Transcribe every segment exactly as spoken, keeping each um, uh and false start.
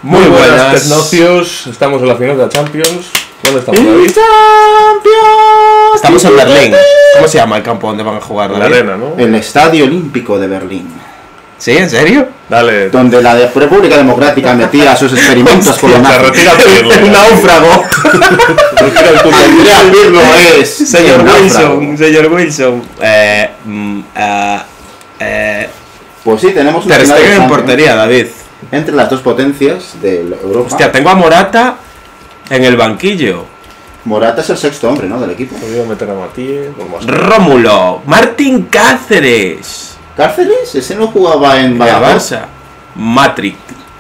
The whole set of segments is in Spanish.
Muy, Muy buenas, buenas Tecnocios. Estamos en la final de la Champions. ¿Dónde estamos, David? Champions. Estamos en Berlín. ¿Cómo se llama el campo donde van a jugar? La arena, ¿no? El Estadio Olímpico de Berlín. ¿Sí? ¿En serio? Dale. Donde la de República Democrática metía sus experimentos con los nazis. Un náufrago. Andrea Pirlo es Señor Wilson. Señor Wilson. Eh, mm, uh, eh, pues sí, tenemos una Ter final Stegen de en portería, David. Entre las dos potencias de Europa. Hostia, tengo a Morata en el banquillo. Morata es el sexto hombre, ¿no? Del equipo. Podría meter a Matías. Rómulo. Martín Cáceres. ¿Cáceres? Ese no jugaba en Barça. Matrix.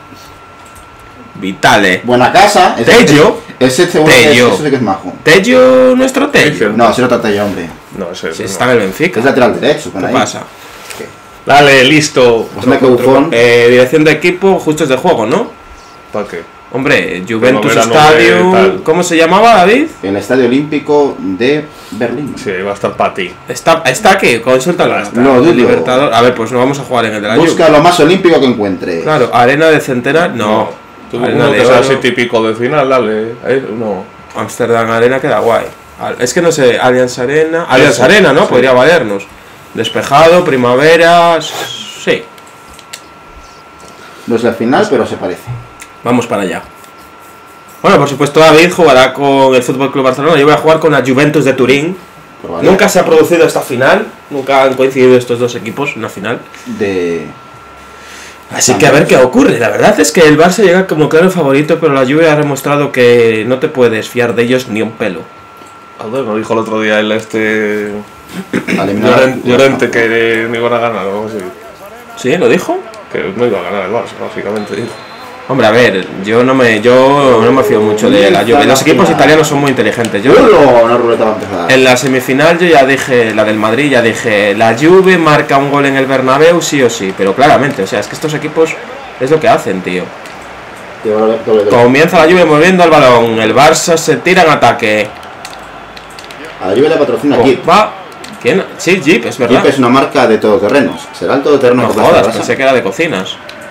Vitale. Buena casa. Tello. Ese segundo Tello. Ese que es majo. Tello, nuestro Tello. No, ese otro Tello, hombre. No, ese Si no. está en el Benfica. Es lateral derecho. ¿Qué ahí. pasa? Dale, listo. Pues me bufón. Eh, dirección de equipo, justos de juego, ¿no? ¿Para qué? Hombre, Juventus Primavera, Estadio. nombre, ¿Cómo se llamaba, David? El Estadio Olímpico de Berlín. Sí, va a estar para ti. Está, está aquí, consúltalo. No, dudo. Libertador. A ver, pues no vamos a jugar en el de la Busca Juve. lo más olímpico que encuentre. Claro, arena de centenar, no. Tú Arena uno de que sea oro. así típico de final, dale. Eh, no. Amsterdam Arena queda guay. Es que no sé, Allianz Arena. Allianz Arena, ¿no? Sí. Podría valernos. Despejado, primavera. Sí. No es la final, pero se parece. Vamos para allá. Bueno, por supuesto, David jugará con el Fútbol Club Barcelona. Yo voy a jugar con la Juventus de Turín. Probable. Nunca se ha producido esta final. Nunca han coincidido estos dos equipos en una final. De... Así que a ver qué ocurre. La verdad es que el Barça llega como claro favorito, pero la Juve ha demostrado que no te puedes fiar de ellos ni un pelo. A ver, me dijo el otro día el este. eliminar- Llorente, Llorente que no iban a ganar o algo así. ¿Sí? ¿Lo dijo? Que no iba a ganar el Barça, básicamente dijo. Hombre, a ver, yo no me yo no me fío mucho de la Juve. Los equipos italianos son muy inteligentes. Yo Yo una ruleta va a empezar. en la semifinal yo ya dije, la del Madrid, ya dije, la Juve marca un gol en el Bernabéu sí o sí, pero claramente, o sea, es que estos equipos es lo que hacen, tío. Doble- doble- doble. Comienza la Juve moviendo el balón, el Barça se tira en ataque. A la Juve le patrocina Jeep. Va, ¿quién? Sí, Jeep, es verdad. Jeep es una marca de todoterrenos. ¿Será el todoterreno No que jodas, pasa pensé que era de cocinas.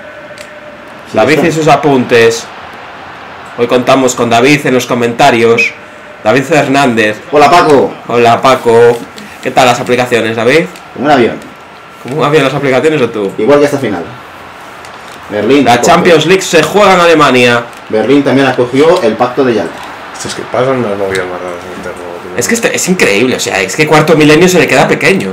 Sí, David está. y sus apuntes. Hoy contamos con David en los comentarios. David Fernández. Hola Paco. Hola Paco. ¿Qué tal las aplicaciones, David? Un avión. ¿Cómo van bien las aplicaciones o tú? Igual que esta final. Berlín. La coge. Champions League se juega en Alemania. Berlín también acogió el pacto de Yalta. Estos que pasan las movidas más raras en interno. Es que este- es increíble, o sea, es que Cuarto Milenio se le queda pequeño.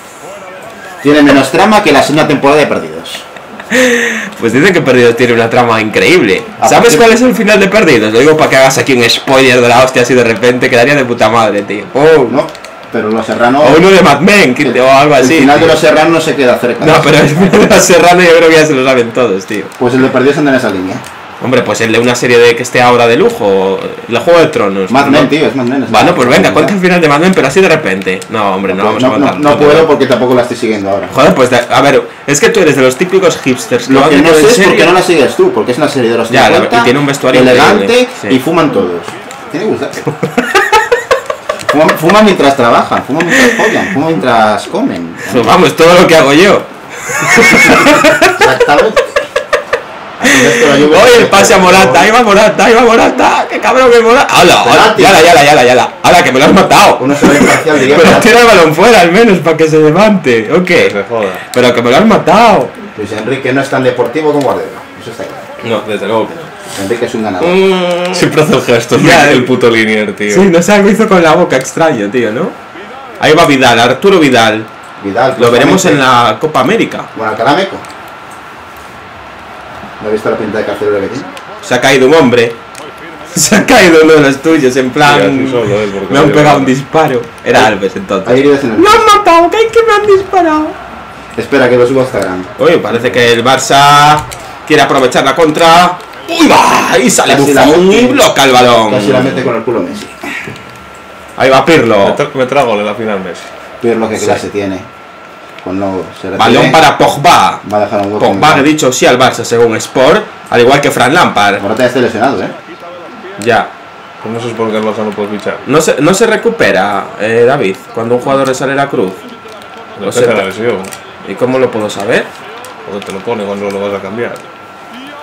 Tiene menos trama que la segunda temporada de Perdidos. Pues dicen que Perdidos tiene una trama increíble. A ¿Sabes partir- cuál es el final de Perdidos? Lo digo para que hagas aquí un spoiler de la hostia así de repente, quedaría de puta madre, tío. Oh, No, pero los serranos. o uno de Mad Men, que- o algo así. El final de tío. los serranos no se queda cerca. No, pero el final de la Serrano yo creo que ya se lo saben todos, tío. Pues el de Perdidos anda en esa línea. Hombre, pues el de una serie de que esté ahora de lujo, el Juego de Tronos. Mad ¿no? Men, tío, es Mad Men. es Bueno, la- pues venga, cuenta el final de Mad Men, pero así de repente. No, hombre, no, No, vamos a no, contar. no puedo porque tampoco la estoy siguiendo ahora. Joder, pues de- a ver, es que tú eres de los típicos hipsters Lo van que no viendo sé en es por serie- qué no la sigues tú, porque es una serie de los Ya, la- cincuenta, y tiene un vestuario elegante increíble, sí. y fuman todos. Tiene que gustarte. fuman, fuman mientras trabajan, fuman mientras follan, fuman mientras comen. Pues vamos, todo lo que hago yo. Exactamente. Oye, el pase a Morata, ahí va Morata, ahí va Morata, qué cabrón que Morata. ¡Hala! ¡Hala! Penalti. ¡Yala, yala, yala, yala! ¡Hala, que me lo has matado! Uno se ve imparcial, diría. Pero penalti. tira el balón fuera al menos para que se levante, ¿o Que se qué? joda. Pero que me lo has matado. Luis Enrique no es tan deportivo como Guardiola, eso está claro. No, desde luego que no. Enrique es un ganador. Mm, Siempre hace el gesto, Ya, el eh. puto Linier, tío. Sí, no sé, algo hizo con la boca extraño, tío, ¿no? Ahí va Vidal, Arturo Vidal. Vidal. Lo veremos en justamente. la Copa América. Bueno, Carameco. ¿No has visto la pinta de carcelero que tiene? Se ha caído un hombre. Se ha caído uno de los tuyos, en Sí, plan. así solo, él, porque Me han no pegado lleva un nada. disparo. Era Alves entonces. Hay heridos en el. ¡Me han matado! ¡Que hay que me han disparado! Espera, que lo subo a Instagram. Oye, parece que el Barça quiere aprovechar la contra. ¡Uy, va! Y sale Casi la Buffon mete. y bloca el balón. Casi la mete con el culo Messi. Ahí va Me, Pirlo. tra me trago en la final Messi. Ver lo que Sí. clase tiene. Cuando se retire, Balón para Pogba. Va a dejar un hueco. Pogba ha dicho sí al Barça según Sport, al igual que Fran Lampard. Morata ya está lesionado, ¿eh? Ya. Pues no sé por qué el Barça no puede fichar. No se, no se recupera, eh, David, cuando un jugador le sale la cruz. No Lo sé sé, la lesión. ¿Y cómo lo puedo saber? Porque te lo pone cuando lo vas a cambiar.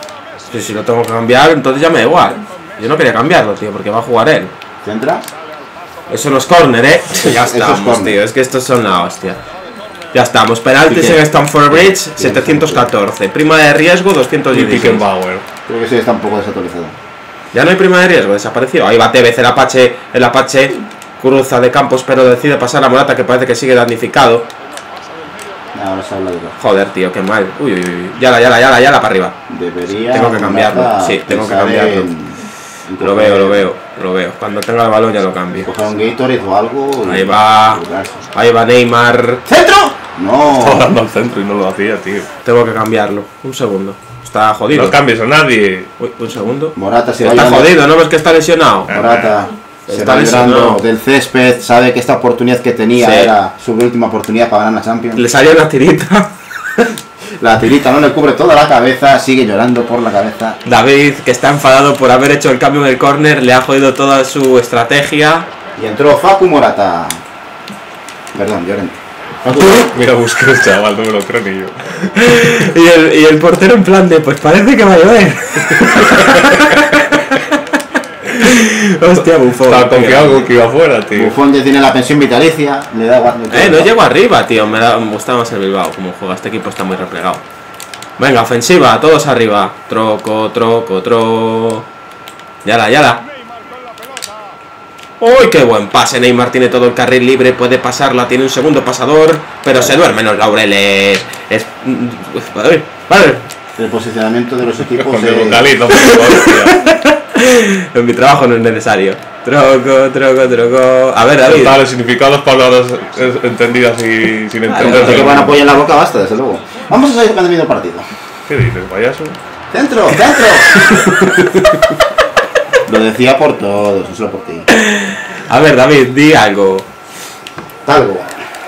Si, si lo tengo que cambiar, entonces ya me da igual. Yo no quería cambiarlo, tío, porque va a jugar él. ¿Centra? Eso no es córner, ¿eh? Ya Eso es estamos, córner. tío. Es que estos son la hostia. Ya estamos. Penaltis Piqué. en Stamford Bridge, setecientos catorce. Prima de riesgo, doscientos Y dieciséis. Pickenbauer. Creo que sí está un poco desactualizado. Ya no hay prima de riesgo, desapareció. Ahí va Tevez, el Apache, el Apache cruza de Campos, pero decide pasar a Morata, que parece que sigue damnificado. Ahora se habla de lo. Joder, tío, qué mal. Uy, uy, uy. Yala, yala, yala, yala para arriba. Debería. Tengo que cambiarlo, Morata sí, tengo que pensar cambiarlo. en- en Lo veo, lo veo, lo veo. Cuando tenga el balón ya lo cambio. Coger un Gatorade o algo. y- Ahí va. y curarse. Ahí va Neymar. ¡Centro! Estaba No. dando al centro y no lo hacía, tío. Tengo que cambiarlo. Un segundo. Está jodido. No cambies a nadie. Uy, un segundo. Morata se va Está llorando- jodido, ¿no ves que está lesionado? Morata se Está va llorando lesionado. del césped. Sabe que esta oportunidad que tenía Sí. era su última oportunidad para ganar la Champions. Le salió una tirita. La tirita no le cubre toda la cabeza. Sigue llorando por la cabeza. David, que está enfadado por haber hecho el cambio en el córner, le ha jodido toda su estrategia. Y entró Facu Morata. Perdón, Llorente. Facu. Mira, Busquets, chaval, no me lo creo ni yo. Y el, y el portero en plan de, pues parece que va a llover. Hostia, Buffon. Estaba confiado con que iba afuera, tío. Buffon ya tiene la pensión vitalicia. Le da igual. Eh, no llego arriba, tío. Me, da, me gusta más el Bilbao como juega. Este equipo está muy replegado. Venga, ofensiva, todos arriba. Troco, troco, tro. Yala, yala. ¡Uy, qué buen pase! Neymar tiene todo el carril libre, puede pasarla, tiene un segundo pasador, pero se duerme en los laureles. Es. Vale, vale. El posicionamiento de los equipos. Con el eh, vocalito, por favor, hostia. En mi trabajo no es necesario. Troco, troco, troco. A ver, David. Total, el significado de las palabras es- entendidas y sin Vale, entender. que van a apoyar en la boca basta, desde luego. Vamos a salir cuando viene el partido. ¿Qué dices, payaso? ¡Centro! ¡Centro! Lo decía por todos, no solo por ti. A ver, David, di algo. Talgo.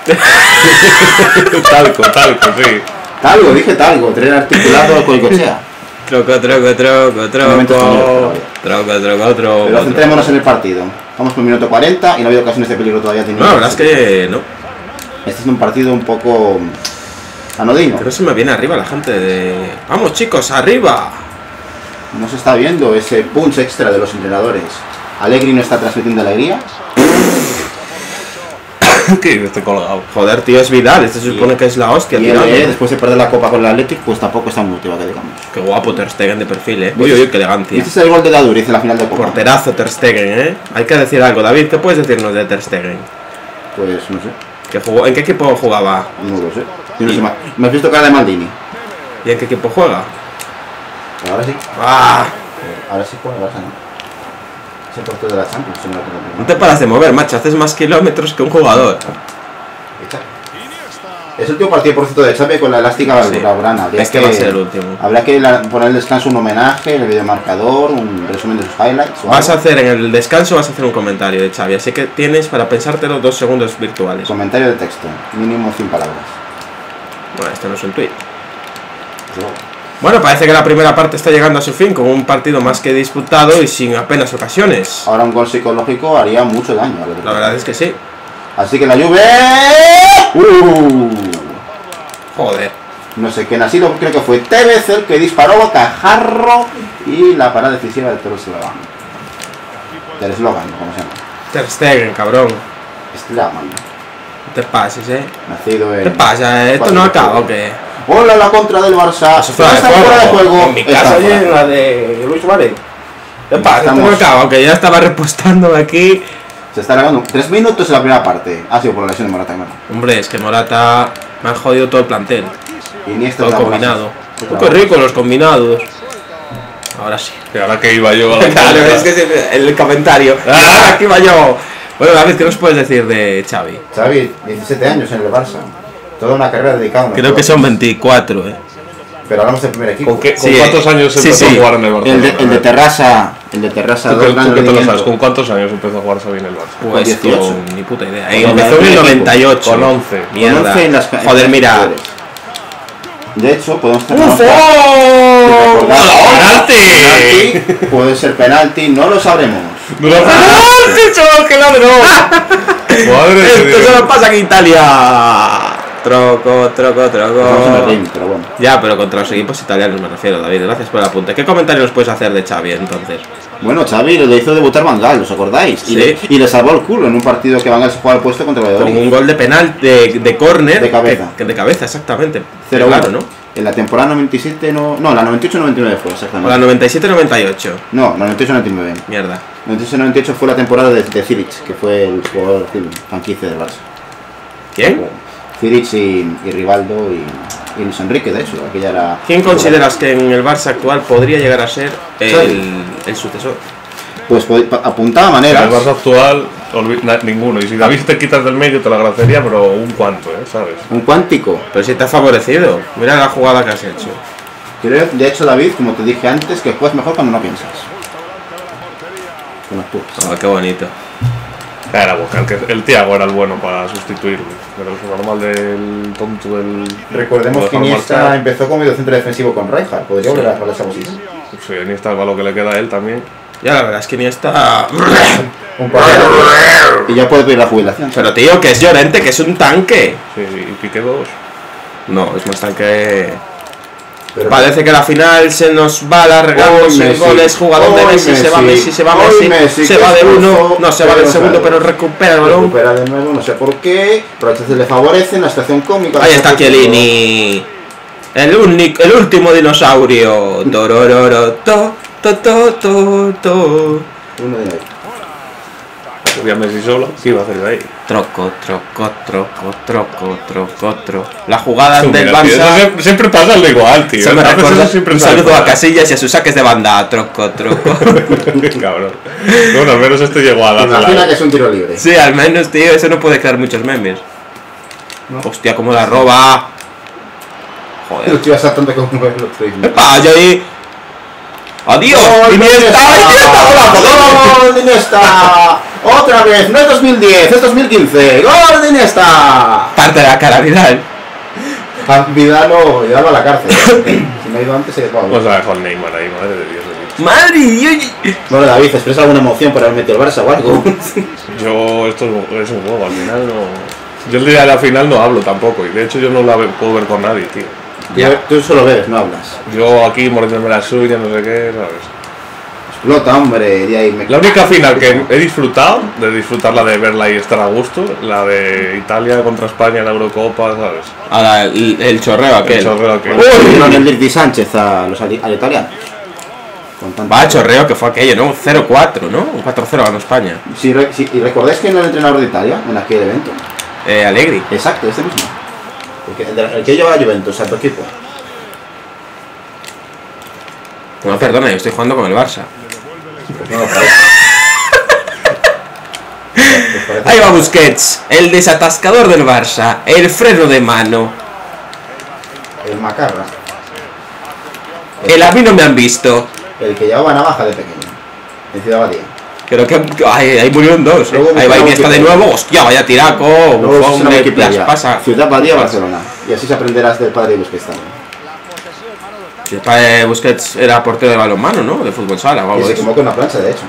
Talco, talco, sí. Talgo, dije talgo. Tren articulado con cochea. Troco, troco, troco, Momento troco. español, Troco, troco, troco. Pero centrémonos en el partido. Vamos por el minuto cuarenta y no ha habido ocasiones de peligro todavía. No, la verdad es que no. Este es un partido un poco anodino. Pero se me viene arriba la gente de. ¡Vamos, chicos, arriba! No se está viendo ese punch extra de los entrenadores. Allegri no está transmitiendo alegría. ¿Qué dices, este colgado? Joder, tío, es Vidal. Este se supone que es la hostia, Y tío. él, eh, después de perder la copa con el Athletic, pues tampoco está muy motivado, que digamos. Qué guapo Ter Stegen de perfil, eh. Uy, uy, uy, qué Y elegancia. este es el gol de Daduriz en la final de copa. Porterazo Ter Stegen, eh. Hay que decir algo. David, ¿qué puedes decirnos de Ter Stegen? Pues no sé, ¿Qué jugó? ¿En qué equipo jugaba? no lo sé. Yo no sé más. Me has visto cara de Maldini. ¿Y en qué equipo juega? Ahora sí. ¡Ah! Ahora sí juega el Barça, ¿no? Es el portero de la Champions, si no lo tengo No te paras de mover, macho. Haces más kilómetros que un jugador. Es el último partido, por cierto, de Xavi con la elástica Sí. blaugrana. Habría Este que- va a ser el último. Habrá que la- poner el descanso un homenaje, el videomarcador, un resumen de sus highlights. o Vas a algo. hacer en el descanso, vas a hacer un comentario de Xavi. Así que tienes para pensártelo dos segundos virtuales. Comentario de texto, mínimo cien palabras. Bueno, esto no es un tweet. Desde luego. Bueno, parece que la primera parte está llegando a su fin con un partido más que disputado y sin apenas ocasiones. Ahora un gol psicológico haría mucho daño. al otro. La verdad es que sí. Así que la Juve... Uh, Joder. no sé quién ha sido, creo que fue Tevez el que disparó a Cajarro y la parada decisiva de Ter Stegen. Ter Stegen, como se llama. Ter Stegen, cabrón. Stegen, No te pases, eh. nacido en... ¿Qué pasa? eh? ¿Esto no acaba o qué? Hola, la contra del Barça. Eso fuera de Está juego. fuera de juego. En mi Está casa, fuera. oye, en la de Luis Suárez. ¿Qué pasa? Esto no Estamos- acaba, que ya estaba repostando aquí. Se está alargando. Tres minutos en la primera parte. Ha sido por la lesión de Morata, hermano. Hombre, es que Morata me han jodido todo el plantel. Iniesta Todo otra combinado. bola. Oh, qué rico los combinados. Ahora sí. Y ahora que iba yo a la Claro, puerta. es que es el comentario. Ah, aquí va yo. Bueno, David, ¿qué nos puedes decir de Xavi? Xavi, diecisiete años en el Barça. Toda una carrera dedicada a una Creo que cosa. son veinticuatro, eh. Pero hablamos del primer equipo. ¿Con, qué, ¿Con Sí, cuántos años sí, empezó sí. a jugar en el Barça? El de, el de Terrassa. El de Terrassa. ¿Tú, dos qué- tú grandes qué te lo sabes? rendimientos. ¿Con cuántos años empezó a jugar Xavi en el Barça? Pues dieciocho. con ni puta idea. Con Y empezó en el once. noventa y ocho. Con once. Mierda. Con once en las ca- Joder, en las mira. inferiores. De hecho, podemos tener ¡Ufo! ¡Penalti! penalti. Puede ser penalti, no lo sabremos. ¡No lo ¡Penalti, chaval, que ladrón! Madre de Esto Dios. solo pasa aquí en Italia. Troco, troco, troco. No se me ríen, pero bueno. Ya, pero contra los equipos italianos me refiero, David. Gracias por el apunte. ¿Qué comentario nos puedes hacer de Xavi entonces? Bueno, Xavi le hizo debutar Van Gaal, ¿os acordáis? Y, Sí. le, y le salvó el culo en un partido que Van Gaal se jugaba el puesto contra el Con Valladolid. un gol de penal de, de córner. De cabeza. Que, que de cabeza, exactamente. cero uno. Claro, ¿no? En la temporada noventa y siete, no. No, la noventa y ocho noventa y nueve fue, exactamente. O la noventa y siete noventa y ocho. No, la noventa y ocho noventa y nueve. Mierda. noventa y ocho noventa y ocho fue la temporada de, de Zilic, que fue el jugador franquicia del Barça. ¿Quién? Zilic y, y Rivaldo y, y Luis Enrique, de hecho. Aquella era. ¿Quién consideras que en el Barça actual podría llegar a ser el, el sucesor? Pues pod- apuntaba En maneras. el Barça actual, olvi- na- ninguno. Y si David te quitas del medio, te lo agradecería, pero un cuanto, ¿eh? ¿Sabes? Un cuántico. Pero si te ha favorecido. Mira la jugada que has hecho. Creo, de hecho, David, como te dije antes, que juegas mejor cuando no piensas. Con actúas. Oh, qué bonito. Era Boca, que el Thiago era el bueno para sustituirlo. Pero es normal del tonto del. Recordemos lo que dejaron Iniesta marchar. empezó como mediocentro defensivo con Rijkaard. Podría volver a jugar esa posición. Sí, Iniesta para lo que le queda a él también. Ya la verdad es que ni está. Un portero. Y ya puede pedir la jubilación. Pero tío, que es Llorente, que es un tanque. Sí, y Piqué dos. No, es más tanque. Pero- Parece que la final se nos va alargando Hoy sin Messi. goles, jugador de Hoy Messi, se va Messi. Messi, se va Hoy Messi, Messi, se que va de esfuerzo, uno, no se va del pero segundo, sale. pero recupera el balón. Recupera de nuevo, no sé por qué. Pero a veces le favorecen la situación cómica. Ahí está Chiellini, el único, el último dinosaurio. Torororo, to, to, to, to, to. Uno de ahí. Subía Messi solo, ¿qué iba a hacer de ahí? Troco, troco, troco, troco, troco, troco. La jugada Mira, del tío, eso Barça. siempre, siempre pasa lo igual, tío. Se me Haces recuerda eso siempre un sale saludo a mal. Casillas y a sus saques de banda. Troco, troco. Cabrón. Bueno, al menos este llegó a Imagina la. que es un tiro libre. Sí, al menos, tío, eso no puede crear muchos memes. No. Hostia, cómo la roba. Lo Joder. estoy saltando como el otro. Vaya ahí. Adiós. ¡Gol de Iniesta, Iniesta, golazo. ¡Gol de Iniesta! Otra vez, no es dos mil diez, es dos mil quince. ¡Gol de Iniesta! Parte de la cara, Vidal. A Vidal o Vidal a la cárcel. Si me ha ido antes, se va. Vamos a dejar el Neymar ahí, madre de Dios. de Dios. Madre, oye. Bueno, David, ¿expresa alguna emoción por haber metido el Barça o algo? Yo, esto es es un juego, al final no. Yo el día de la final no hablo tampoco, y de hecho yo no la ve- puedo ver con nadie, tío. Ya. Tú solo ves, no hablas. Yo aquí mordiéndome la suya, no sé qué, ¿sabes? Explota, hombre, y ahí me... La única final que he disfrutado, de disfrutarla de verla y estar a gusto, la de Italia contra España en la Eurocopa, ¿sabes? Ahora, el, el chorreo aquel. El chorreo aquel. Uy, con el Dirty Sánchez a los ali- al italiano. Con tanto- Va, chorreo que fue aquello, ¿no? Un cero cuatro, ¿no? Un cuatro cero ganó España. Si, re- si- ¿Y recordáis quién era el entrenador de Italia en aquel evento? Eh, Allegri. Exacto, este mismo. El que, el de- el que lleva a Juventus a tu equipo. No, perdona, yo estoy jugando con el Barça. Pues no lo parece. Pues parece- Ahí va Busquets, el desatascador del Barça, el freno de mano. El Macarra. El a mí no me han visto. El que llevaba navaja de pequeño. En Ciudad Badía. Creo que ay, ahí murieron dos. ¿eh? Luego Ahí va buscaron Iniesta de Wikipedia. nuevo. Hostia, vaya tiraco. Luego Bufón se llama de Wikipedia. las pasa. Ciudad Badía, Barcelona. Y así se aprenderás del padre de Busquets también. El padre de Busquets era portero de balonmano, ¿no? De fútbol sala o Y algo se de eso. quemó con una plancha, de hecho.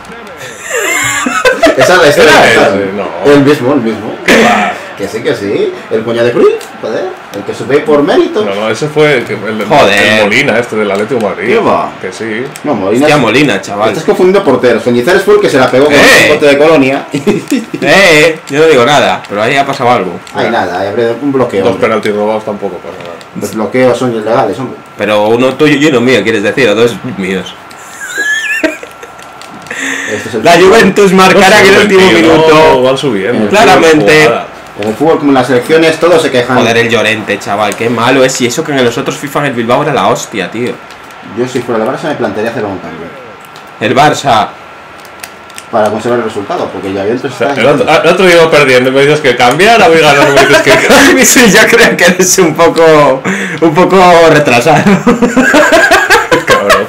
Esa es la historia. Era ¿sabes? ese, no. El mismo, el mismo. ¿Qué va? Que sí, que sí. El cuñado de Cruyff, joder. El que sube por méritos. No, no, ese fue el, que- el, Joder. el Molina, este del Atlético de Madrid. ¿Qué va? Que sí. No, Molina. Hostia, Molina, chaval. Estás confundiendo porteros. Cañizares fue el que se la pegó con ¡Eh! el bote de Colonia. Eh, yo no digo nada, pero ahí ha pasado algo. Hay nada, hay un bloqueo. Dos hombre. penaltis robados tampoco pasa nada. Los bloqueos son ilegales, hombre. Pero uno tuyo y uno mío, quieres decir, o dos míos. Este es el La fútbol. Juventus marcará en el último Tío, no, minuto. van subiendo. Claramente. Jugada. En el fútbol, como en las selecciones, todos se quejan. Joder, el Llorente, chaval, qué malo es. Y eso que en los otros FIFA en el Bilbao era la hostia, tío. Yo, si fuera la Barça, me plantearía hacer un cambio. El Barça. Para conservar el resultado, porque ya Juventus O sea, está. el, otro, el otro día iba perdiendo y me dices que cambiar, voy ganando me dices que cambiar. Sí, yo creo que eres un poco. un poco retrasado. Cabrón.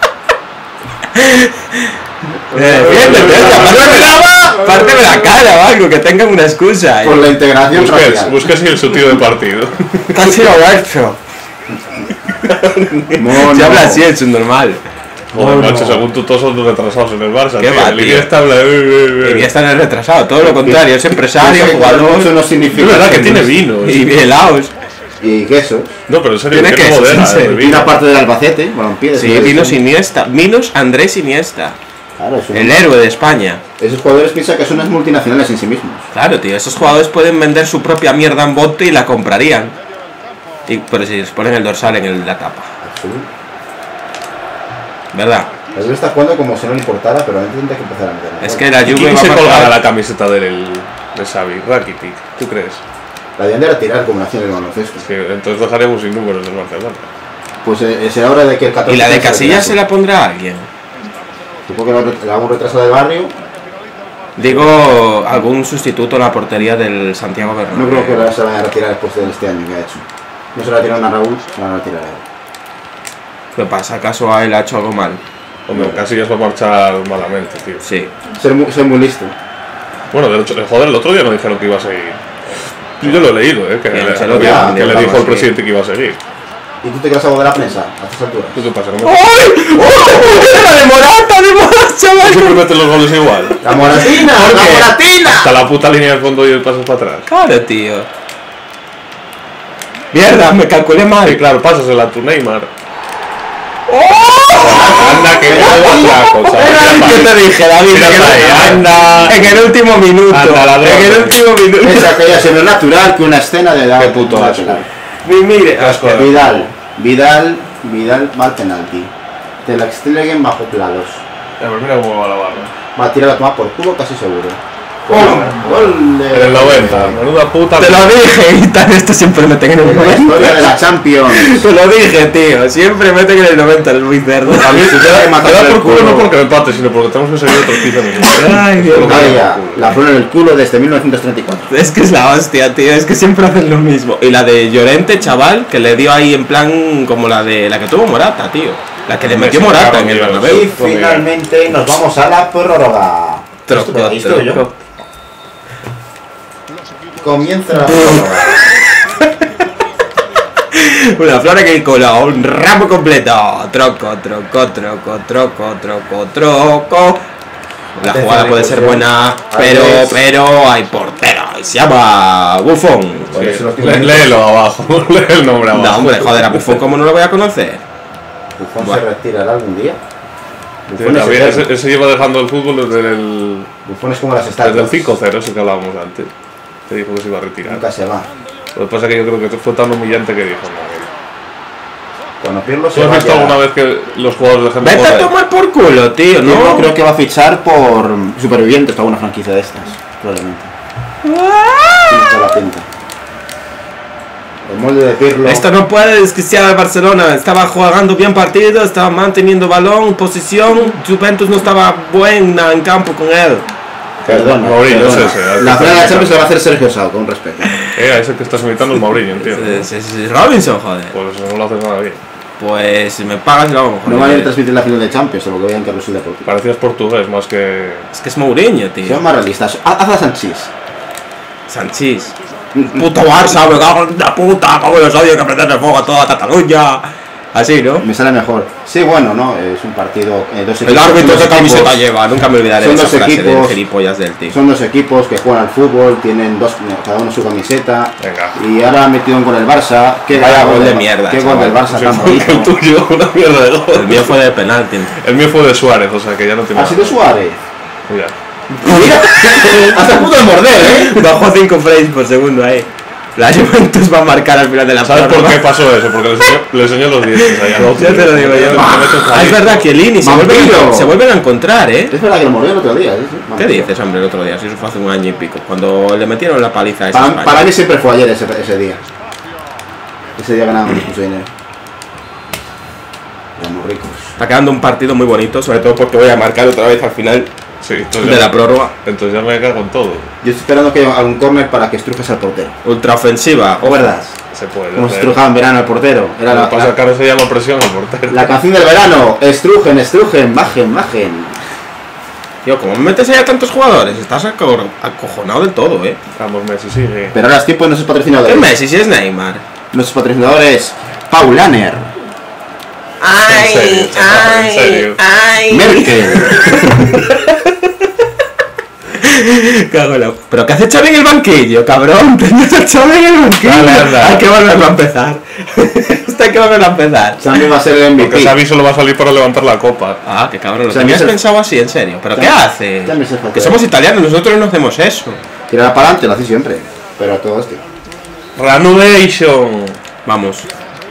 Eh, Fíjate, párteme, párteme la cara o algo, que tengan una excusa. Por la integración Busques, racial. busques el su tío de partido. Casi lo gacho. Mono. Se habla así, es un normal. Joder, Bueno. macho, según tú todos son retrasados en el Barça. ¿Qué tío. va, El tío? Iniesta habla... Y ya están en el retrasado, todo lo contrario, es empresario, Eso jugador no significa. Es verdad que tiene vino. y helados. Y quesos. No, pero en serio, Tiene ¿qué quesos, bodega en de serio. Y vino? una parte del Albacete, balompié. de Sí, señores, vinos sí. Iniesta, vinos Andrés Iniesta, Claro, es un- el héroe de España. Esos jugadores piensan que son unas multinacionales en sí mismos. Claro, tío, esos jugadores pueden vender su propia mierda en bote y la comprarían. Y, pero si les ponen el dorsal en el- la tapa, Absoluto. ¿verdad? El Juve está jugando como si no le importara, pero antes tendría que empezar a meter. Es que la ¿Y Juve quién va se a colgará marcar... la camiseta del, de Xavi? Rakitic, ¿tú crees? La de era tirar como nación en el baloncesto. Sí, entonces dejaremos sin números del Barcelona. Pues eh, es hora de que el catorce. ¿Y la de se Casillas se retrase. la pondrá alguien? Supongo que lo- le hago un retraso del barrio. Digo, algún sustituto a la portería del Santiago Bernabéu. No creo que ahora se vaya a retirar después de este año que ha hecho. No se la tiraron a Raúl, se la van a tirar a él. ¿Qué pasa? ¿Acaso a él ha hecho algo mal? Hombre, casi ya se va a marchar malamente, tío. Sí. Ser muy, ser muy listo. Bueno, de hecho, joder, el otro día no dijeron que iba a seguir. Yo lo he leído, ¿eh? Que, Bien, le, se lo que digo, le vamos dijo a el seguir. presidente que iba a seguir. ¿Y tú te crees algo de la prensa a estas alturas? ¿Tú qué pasa? ¿No me... ¡Ay! ¡Oh! ¡Era de Morata, de Morata, chaval! siempre meten los goles igual? ¡La Moratina! ¿Por ¡La qué? Moratina! Hasta la puta línea del fondo y el paso para atrás. Claro, tío. Mierda, me calculé mal. Y claro, pásasela a tu Neymar. ¡Oh! Anda, que no la cosa. ¿Qué te dije, David? Mira En el- para ahí, anda. En el último minuto. Anda, ladrón. En el último minuto. Es aquella se ve natural que una escena de la Qué puto asco. Mi- Mire, Asco. Vidal, Vidal, Vidal, mal penalti. Te la extienden bajo planos. A ver, mira cómo va la barra. Va a tirar a tomar por culo casi seguro. Gol. Gol de- En el noventa. Menuda puta. te lo dije y tal, esto siempre meten en el La historia de noventa. la Champions. Te lo dije, tío. Siempre meten en el noventa, es muy cerdo. A mí se te da que matar me da el por culo culo. no porque me empate, sino porque tenemos que seguir otros quince minutos. Ay, Dios mío. Vaya, la flor en el culo desde mil novecientos treinta y cuatro. Es que es la hostia, tío, es que siempre hacen lo mismo. Y la de Llorente, chaval, que le dio ahí en plan como la de la que tuvo Morata, tío. La que le metió Messi, Morata claro, en el tío. Bernabéu. Y finalmente nos vamos a la prórroga. Troco, ¿Esto qué visto yo? troco. Comienza la prórroga. Una flor en el culo, un ramo completo. Troco, troco, troco, troco, troco, troco. La jugada puede ser buena, pero, pero hay portero. y Se llama Buffon. Por eso los Le- tiene- Léelo abajo, lee el nombre abajo. No, hombre, joder, a Buffon, ¿cómo no lo voy a conocer? Buffon Bueno. se retirará algún día. Tío, Buffon es, David, eterno. ese, ese lleva dejando el fútbol desde el, Buffon es como las desde estatuas. el cinco cero, ese que hablábamos antes. Que dijo que se iba a retirar. Nunca se va. Lo que pasa es que yo creo que fue tan humillante que dijo, no. Cuando Pirlo ¿Tú se has visto vaya... alguna vez que los jugadores dejen de Vete a joder? tomar por culo, tío, No, ¿no? creo que va a fichar por Supervivientes para una franquicia de estas, probablemente. Tiene toda la pinta. El molde de Pirlo. Esto no puede desquiciar al Barcelona. Estaba jugando bien partido, estaba manteniendo balón, posición. Juventus no estaba buena en campo con él. Perdona, Mourinho, perdona. es ese, al que La está final de la imitando. Champions la va a hacer Sergio Sau, con respeto. Eh, ese que estás imitando es Mourinho, entiendo. Es, es- es Robinson, joder. Pues eso no lo haces nada bien. Pues si me pagas, lo hago. No van a ir a transmitir la final de Champions, lo que vean que resulta deportivo. Parecías portugués más que... Es que es Mourinho, tío. Sean más realistas. Haz haz a Sanchís. Sanchís. Puto Barça, me cago en la puta. Como los odio que prenden el fuego a toda Cataluña. Así, ¿no? Me sale mejor. Sí, bueno, ¿no? Es un partido. Eh, dos El equipos- árbitro son de dos camiseta equipos- lleva. Nunca me olvidaré son de esa dos frase del equipos- gilipollas del tío. Son dos equipos que juegan al fútbol, tienen dos, cada uno su camiseta. Venga. Y ahora han metido un gol el Barça. Qué Vaya gol de del- mierda, Qué gol chaval. del Barça Sí, tan fue el bonito. tuyo, una mierda de gol. El mío fue de penalti. El mío fue de Suárez, o sea que ya no tiene Ha sido nada. Suárez. Mira. Mira, hasta el punto de morder, ¿eh? Bajó cinco frames por segundo ahí. La Juventus va a marcar al final de la ¿Sabes por prórroga. qué pasó eso? Porque le enseñó, le enseñó los dientes allá. ¿no? Ya te lo digo yo. Ah, es verdad que Lini se vuelven, Vampiro. a, se vuelven a encontrar, ¿eh? Es verdad que lo mordió el otro día. ¿eh? Sí, ¿Qué dices, hombre, el otro día? Si eso fue hace un año y pico. Cuando le metieron la paliza a esa Para, España. para mí siempre fue ayer ese, ese día. Ese día ganamos mucho dinero. Éramos ricos. Está quedando un partido muy bonito, sobre todo porque voy a marcar otra vez al final Sí, entonces de ya, la prórroga. entonces ya me cago en todo. Yo estoy esperando que haya un córner para que estrujes al portero. Ultraofensiva. ¿Te acuerdas? Se puede. Como se hacer. estrujaba en verano al portero. Era Lo la, que pasa es la, que ahora se llama presión al portero. la canción del verano. Estrujen, estrujen, bajen, bajen. Tío, ¿cómo me metes ahí a tantos jugadores? Estás aco- acojonado del todo, ¿eh? Vamos, Messi, sigue. Pero ahora es tiempo de nuestros ¿Qué patrocinadores. Messi si es Neymar? Nuestros patrocinadores, Paulaner. ay, serio, chaval, en serio. ay. Merkel. Cago en la- ¿Pero qué hace Xavi en el banquillo, cabrón? Tenías a Xavi en el banquillo. Dale, anda. Hay que volverlo a empezar. Esto hay que volverlo a empezar. Xavi va a ser el M V Porque P. Xavi solo va a salir para levantar la copa. Ah, qué cabrón, lo O sea, tenías a mí se- pensado así, en serio. ¿Pero Ya- qué hace? ya me se fue Que todo. somos italianos, nosotros no hacemos eso. Tirar para adelante, lo hace siempre. Pero a todo esto. Reanudation. Vamos.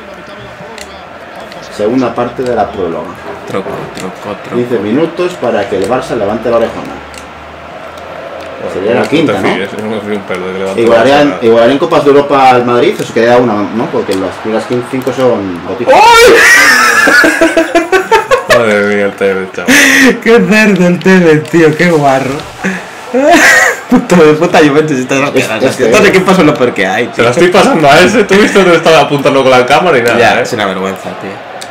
Segunda parte de la próloga. Troco, troco, troco. quince minutos para que el Barça levante la orejona. Sería la No quinta, te ¿no? fíes, no me fío un pelo de que levante Igualarían, la igualarían Copas de Europa al Madrid, o se quedaría una, ¿no? Porque las primeras cinco son boticas. Madre mía, el T V, chaval. Qué cerdo el T V, tío, qué guarro. Puto de puta Juventus, estás Es- es que- Estos equipos son lo peor que hay, Se tío. la estoy pasando a ese. ¿Tú viste dónde estaba apuntando con la cámara y nada? Ya, ¿eh? es una vergüenza, tío.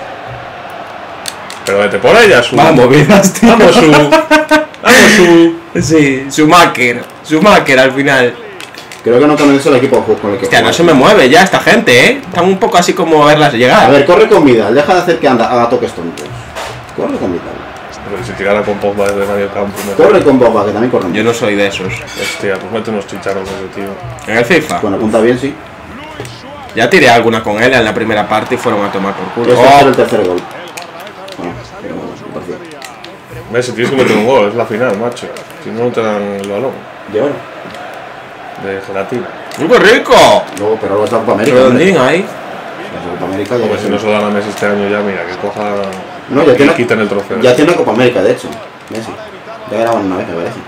Pero vete por ella, su. Vamos, movidas, tío. Vamos, su. Vamos, su. Sí, Schumacher. Schumacher al final. Creo que no convence el equipo con el que Hostia, juega. no se me mueve ya esta gente, ¿eh? Están un poco así como a verlas A llegar. ver, corre con Vidal, deja de hacer que anda, haga toques tontos. Corre con Vidal. Pero si tirara con Pogba desde medio campo. me- Corre con Boba, que también corre. Yo no soy de esos. Hostia, pues mete unos chicharros ese tío. En el FIFA. Bueno, apunta bien, sí. Ya tiré alguna con él en la primera parte y fueron a tomar por culo. Este va a ser Oh, el tercer gol. Bueno, pero bueno, me pareció. Ves, si tienes que meter un gol, es la final, macho. Si no, no te dan el balón Y ahora, de gelatina. ¡qué rico! luego, pero luego está Copa América. hombre. Redondín ahí. La Copa América ya, Porque si no se lo dan a Messi este año ya, mira, que coja. No, ya y tiene- quiten el trofeo. ya tiene Copa América, de hecho. Messi. Ya ganaban una vez, me parece.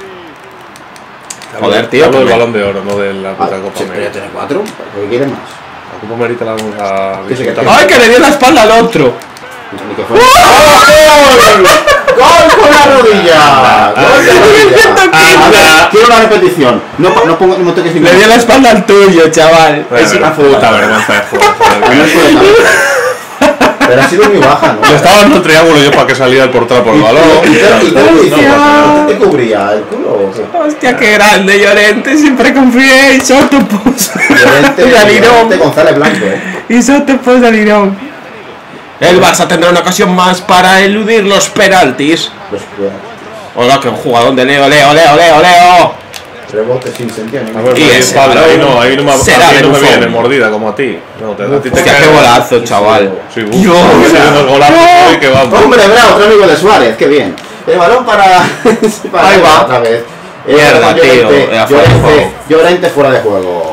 Joder, tío, Hablo del que me- balón de oro, no de la puta Ah, Copa sí, pero ya América. tiene cuatro. ¿Por qué quiere más? La Copa América la vamos a Que se visitar. quede. ¡Ay, que le dio la espalda al otro! Ni que fuera. ¡Gol! ¡Gol con la rodilla! ¡Gol de rodilla! A ver, quiero una repetición. No, pa- no, pongo, no toques Le dio la espalda al tuyo, chaval. Es una puta vergüenza de juego. A mí me suele cambiar. Pero ha sido muy baja, ¿no? Le estaba dando el triángulo yo para que saliera el portero por el balón. ¿Y qué- y qué No, te decía? no, ¿No te cubría el culo o qué? Hostia, qué grande, Llorente. Siempre confié en Sotopos. Llorente, Y Llorente Alirón. González Blanco, ¿eh? Y Sotopos de Alirón. El Barça tendrá una ocasión más para eludir los penaltis. Los cuidados. Oiga, que jugador de Leo, Leo, Leo, Leo, Leo. Rebote sin sentido. A ver, Y ahí, ese espalda, ahí balón no, ahí no me, a será mí de no me bufón. viene mordida como a ti. No, te, a ti te Hostia, cae- qué golazo, chaval. Sí, uf, Dios. sí, unos golazos hoy que vamos. Hombre, bravo, otro amigo de Suárez, qué bien. El balón para. para Ahí va. otra vez. Eh, Mierda, Llorente, tío, era fuera de Llorente, juego. Llorente fuera de juego.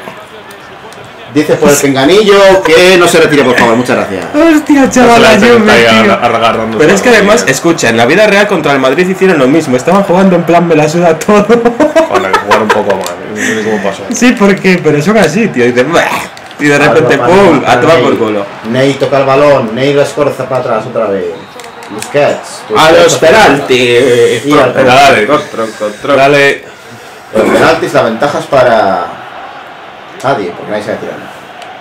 Dice por el pinganillo que no se retire, por favor, muchas gracias. Hostia, chaval, la Está Juve, ahí tío. agarrándose Pero es que la además, rodilla. escucha, en la vida real contra el Madrid hicieron lo mismo. Estaban jugando en plan me la suda todo. Para que jugar un poco más. No sé cómo pasó. Sí, ¿por qué? Pero son así, tío. Y de, y de repente, Alba, ¡pum! para A tomar Ney. por culo. Ney toca el balón, Ney lo escorza para atrás otra vez. Busquets. A Busquets los otra vez. penaltis. Y al Venga, dale. Troc, troc, troc. Dale. Los penaltis, la ventaja es para nadie, porque nadie se va a tirar.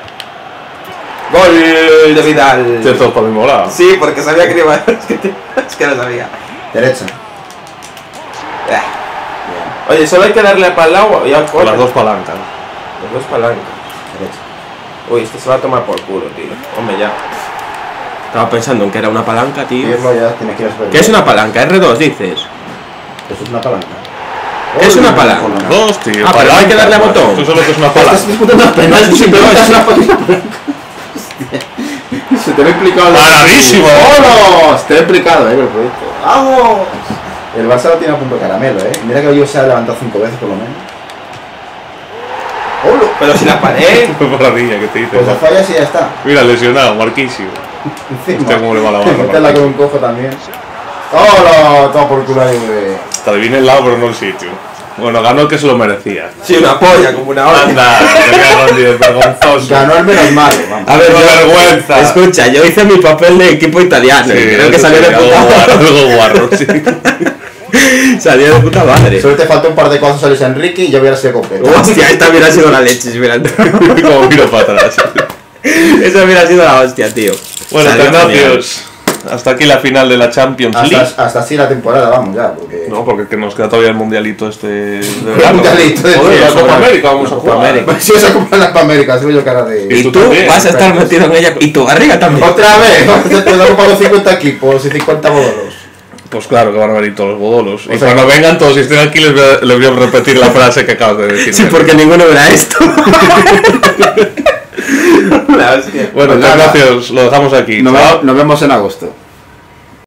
Gol de Vidal. Tienes todos para el mismo lado. Sí, porque sabía que iba. Es que, es que lo sabía. Derecha. Ah. Oye, solo hay que darle para el lado y al Con las dos palancas. Las dos palancas. Derecha. Uy, este se va a tomar por culo, tío. Hombre, ya. Estaba pensando en que era una palanca, tío. Irlo ya tiene que ir a super. ¿Qué es una palanca? R dos, dices. Eso es una palanca. ¿Qué es una palanca? Con las dos, tío. Ah, pero hay que darle a palancas, botón. Tú solo que es una Estás palanca. disputando los penaltis y Sí, te no, das sí. una palanca. Hostia. Se te lo he explicado. ¡Maravillísimo! ¡Vámonos! Te lo he explicado, eh, el proyecto. ¡Vamos! El Barça lo tiene a punto de caramelo, eh. Mira que hoy se ha levantado cinco veces por lo menos. ¡Hola! Pero si la pared. Qué maravilla que te dices. Pues la fallas y ya está. Mira, lesionado, marquísimo. Encima. Hostia, cómo le va la barra, Métela Martín. con un cojo también. ¡Hola! Toma por culo ahí, güey. Te adivina el lado, pero no el sitio. Bueno, ganó el que se lo merecía. Sí, una polla, como una olla. Anda, te cago en diez, vergonzoso. Ganó el menos malo, vamos. A ver, Qué yo- vergüenza. Escucha, yo hice mi papel de equipo italiano. y creo que eso salió de sí, algo puta guarro, madre. algo guarro, sí. Salió de puta madre. Solo te faltó un par de cosas a Luis Enrique y ya hubiera sido completo. Hostia, esta hubiera sido la leche si hubiera entrado. Como miro para atrás. Esa hubiera sido la hostia, tío. Bueno, Salió genial. Ternacios. hasta aquí la final de la Champions League. Hasta, hasta así la temporada, vamos ya, porque... No, porque que nos queda todavía el mundialito este de El verano. mundialito de Joder, la tío, Copa sobre- América vamos la a Copa jugar. América. Si os ocupan la Copa América, soy yo cara de... Y Y tú tú también. vas a estar metido en ella. Y tu barriga también. Otra vez, te lo ocupan los cincuenta equipos y cincuenta bolos. Pues claro que van a venir todos los bodolos. Y O sea, cuando vengan todos y estén aquí les voy, a, les voy a repetir la frase que acabas de decir. Sí, porque ninguno verá esto. La hostia. Bueno, Pues ya nada. gracias, lo dejamos aquí. Nos, Chao. nos vemos en agosto.